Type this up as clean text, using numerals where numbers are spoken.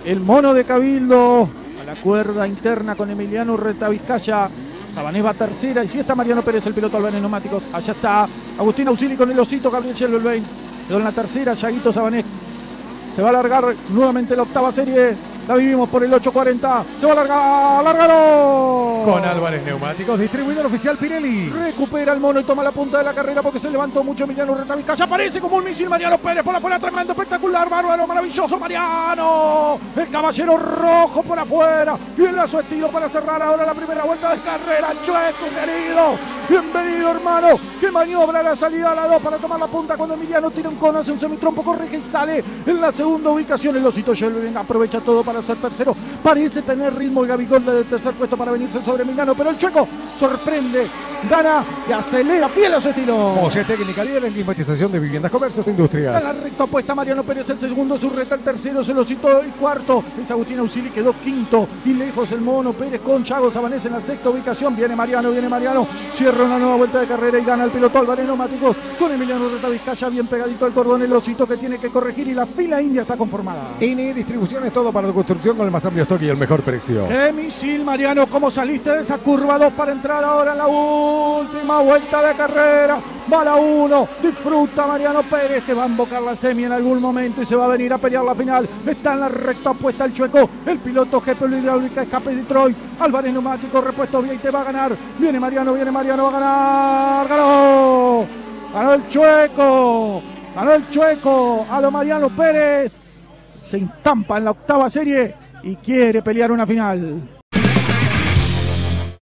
el mono de Cabildo a la cuerda interna con Emiliano Urreta Vizcaya. Sabanés va tercera y si está Mariano Pérez, el piloto Albanés Neumáticos. Allá está Agustín Ausili con el osito, Gabriel Schelvelbein. Quedó en la tercera, Yaguito Sabanés. Se va a alargar nuevamente la octava serie. La vivimos por el 840. Se va a alargar. ¡Largaron! Con Álvarez Neumáticos, distribuidor oficial Pirelli. Recupera el mono y toma la punta de la carrera porque se levantó mucho Emiliano Urreta Vizcaya. Aparece como un misil Mariano Pérez por afuera. Tremendo, espectacular, bárbaro, maravilloso Mariano. El caballero rojo por afuera. Bien a su estilo para cerrar ahora la primera vuelta de carrera. Chueco, querido. Bienvenido, hermano. Que maniobra la salida a la 2 para tomar la punta cuando Emiliano tira un cono, hace un semitrompo, corrige y sale en la segunda ubicación. El osito Schelvelbein aprovecha todo para ser tercero. Parece tener ritmo el Gabigol del tercer puesto para venirse sobre Emiliano, pero el chueco sorprende, gana y acelera, fiel a su estilo. Moche técnica líder en climatización de viviendas, comercios e industrias. A la recta opuesta Mariano Pérez, el segundo es Urreta, el tercero es el osito, el cuarto es Agustín Ausili, quedó quinto y lejos el mono Pérez con Chago Sabanés en la sexta ubicación. Viene Mariano, cierra una nueva vuelta de carrera y gana el piloto Álvarez Neumáticos con Emiliano Urreta Vizcaya bien pegadito al cordón, el osito que tiene que corregir y la fila india está conformada. INI Distribuciones, todo para tu construcción con el más amplio stock y el mejor precio. ¡Qué misil, Mariano! ¿Cómo saliste de esa curva 2 para entrar ahora en la última vuelta de carrera? Va la 1, disfruta Mariano Pérez, que va a embocar la semi en algún momento y se va a venir a pelear la final. Está en la recta opuesta el chueco, el piloto GP Hidráulica Escape Detroit. Álvarez Neumático, repuesto bien y te va a ganar. Viene Mariano, va a ganar. ¡Ganó! ¡Ganó el chueco! ¡Ganó el chueco! A lo Mariano Pérez. Se estampa en la octava serie y quiere pelear una final.